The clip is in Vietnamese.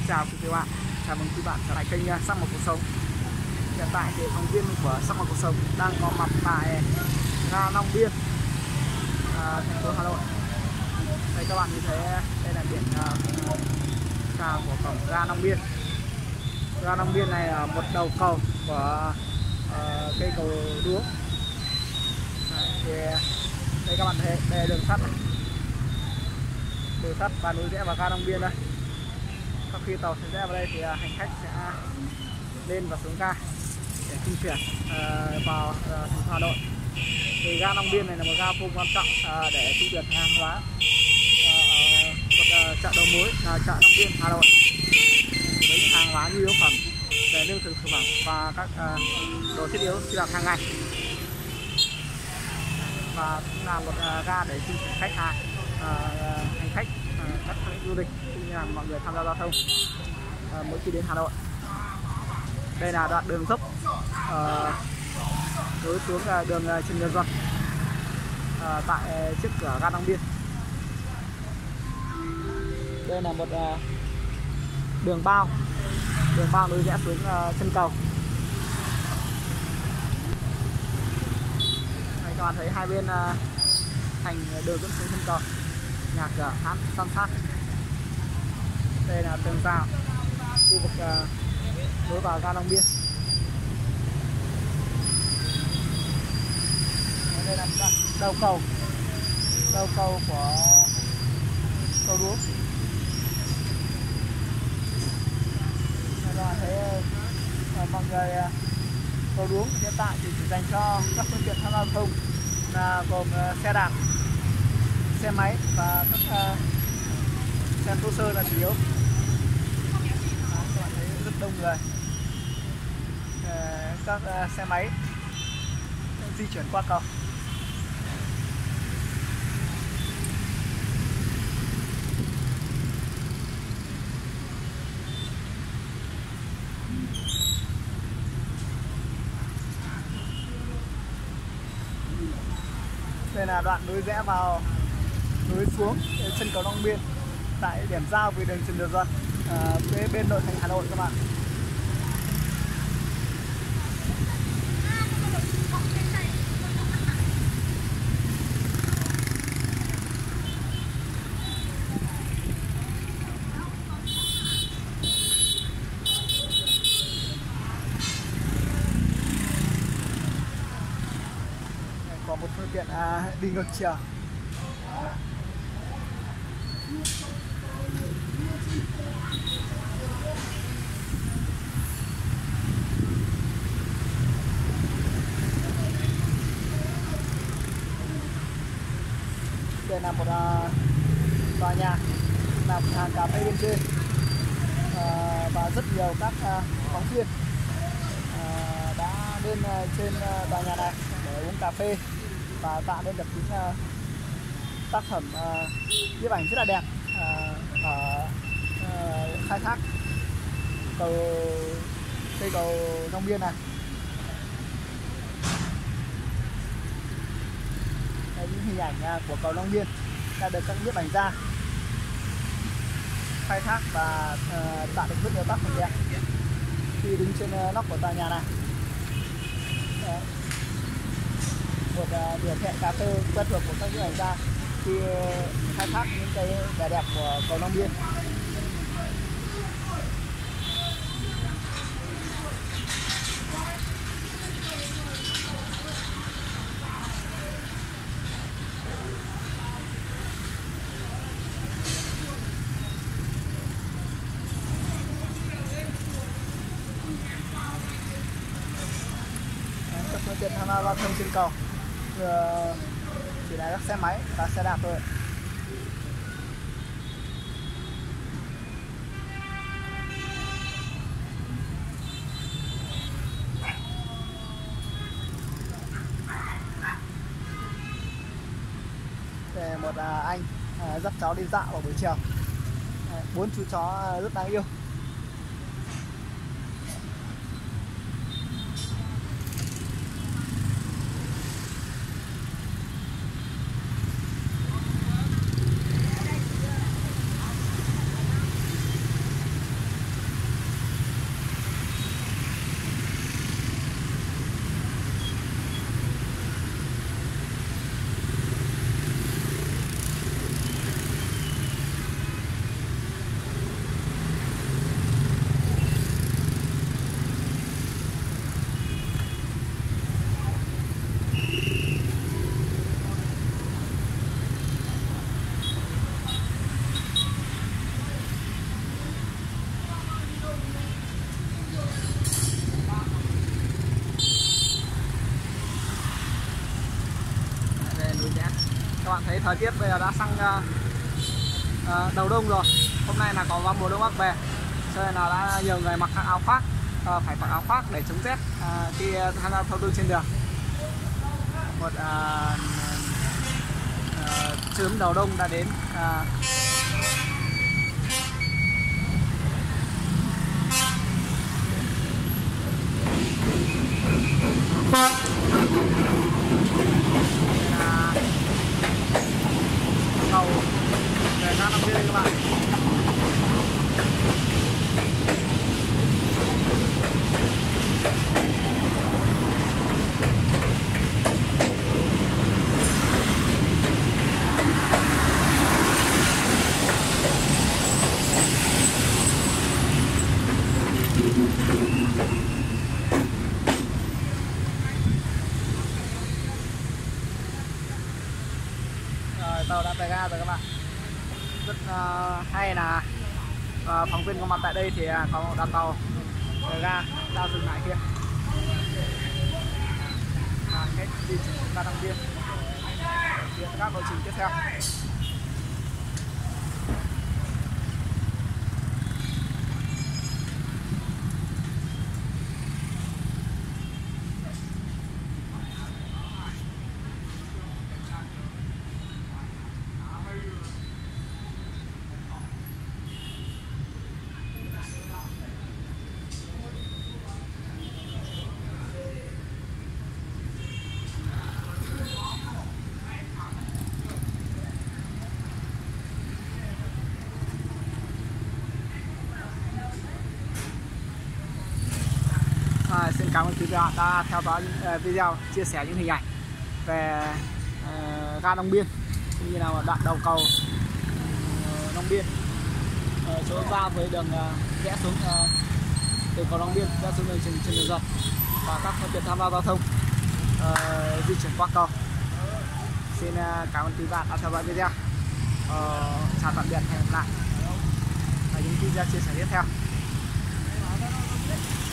chào quý bạn, chào mừng quý bạn trở lại kênh Sắc Màu Cuộc Sống. Hiện tại thì phóng viên của Sắc Màu Cuộc Sống đang có mặt tại ga Long Biên, thành phố Hà Nội. Đây các bạn nhìn thấy đây là biển chào của cổng ga Long Biên. Ga Long Biên này là một đầu cầu của cây cầu đuống. Thì đây các bạn thấy đây là đường sắt này. Đường sắt và nối rẽ vào ga Long Biên đây. Sau khi tàu sẽ rẽ vào đây thì hành khách sẽ lên và xuống ga để di chuyển vào thành phố Hà Nội. Thì ga Long Biên này là một ga vô quan trọng để trung chuyển hàng hóa ở một chợ đầu mối là chợ Long Biên Hà Nội, với những hàng hóa nhu yếu phẩm về lương thực thực phẩm và các đồ thiết yếu sinh hoạt hàng ngày, và cũng là một ga để trung chuyển khách hàng, hành khách, các du lịch cũng như là mọi người tham gia giao thông mỗi khi đến Hà Nội. Đây là đoạn đường dốc nối xuống đường Trần Nhân Duật tại trước cửa ga Long Biên. Đây là một đường bao nối rẽ xuống chân cầu. Đây, các bạn thấy hai bên thành đường dẫn xuống chân cầu, nhà cửa san sát. Đây là tường rào khu vực nối vào ga Long Biên. Đây là đầu cầu của cầu đuống. Các bạn thấy mọi người cầu đuống hiện tại thì chỉ dành cho các phương tiện tham gia giao thông là gồm xe đạp, xe máy và các xe thô sơ là chủ yếu. Các bạn thấy rất đông người, các xe máy di chuyển qua cầu. Đây là đoạn nối rẽ vào nối xuống chân cầu Long Biên tại điểm giao với đường Trần Nhật Duật phía bên nội thành Hà Nội các bạn. Có một phương tiện đi ngược chiều. Đây là một tòa nhà làm hàng cà phê bên trên, và rất nhiều các phóng viên đã lên trên tòa nhà này để uống cà phê và tạo nên được những tác phẩm nhiếp ảnh rất là đẹp ở khai thác cây cầu Long Biên này. Đây, những hình ảnh của cầu Long Biên đã được các nhiếp ảnh gia khai thác và tạo được rất nhiều tác phẩm đẹp khi đứng trên nóc của tòa nhà này. Đấy, một điểm hẹn cà phê quen thuộc của các nhiếp ảnh gia khi khai thác những cái vẻ đẹp của cầu Long Biên. Các phương tiện tham gia giao thông trên cầu chỉ là các xe máy và xe đạp thôi. Để một anh dắt cháu đi dạo vào buổi chiều. 4 chú chó rất đáng yêu. thời tiết bây giờ đã sang đầu đông rồi. Hôm nay là có vào mùa đông bắc về, cho nên là đã nhiều người mặc áo khoác, phải mặc áo khoác để chống rét khi tham gia giao thông trên đường. Một sớm đầu đông đã đến. Cầu về ga Long Biên các bạn. Tàu đã về ga rồi các bạn. Rất hay là phóng viên có mặt tại đây thì có một đoàn tàu về ga đang dừng lại kia. Hết di chuyển ga Long Biên, hiện các lộ trình tiếp theo. Xin cảm ơn quý vị đã theo dõi video chia sẻ những hình ảnh về ga Long Biên cũng như là đoạn đầu cầu Long Biên, chỗ ra với đường rẽ xuống từ cầu Long Biên ra xuống đường Trần Nhật Duật và các phương tiện tham gia giao thông di chuyển qua cầu. Xin cảm ơn quý vị đã theo dõi video. Chào tạm biệt, hẹn gặp lại ở những video chia sẻ tiếp theo.